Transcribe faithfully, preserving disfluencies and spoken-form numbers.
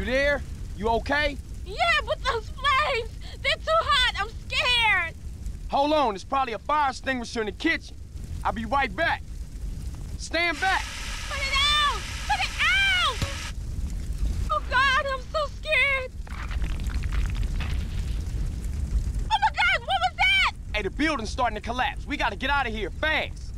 You there? You okay? Yeah, but those flames, they're too hot. I'm scared. Hold on, there's probably a fire extinguisher in the kitchen. I'll be right back. Stand back. Put it out! Put it out! Oh, God, I'm so scared. Oh, my God, what was that? Hey, the building's starting to collapse. We gotta get out of here fast.